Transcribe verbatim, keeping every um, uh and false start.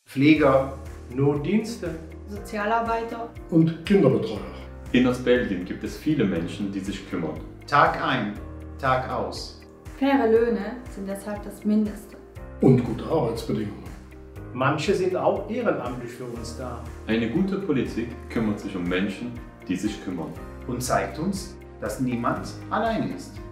Pfleger, Notdienste, Sozialarbeiter und Kinderbetreuer. In Ostbelgien gibt es viele Menschen, die sich kümmern. Tag ein, Tag aus. Faire Löhne sind deshalb das Mindeste. Und gute Arbeitsbedingungen. manche sind auch ehrenamtlich für uns da. Eine gute Politik kümmert sich um Menschen, die sich kümmern. Und zeigt uns, dass niemand allein ist.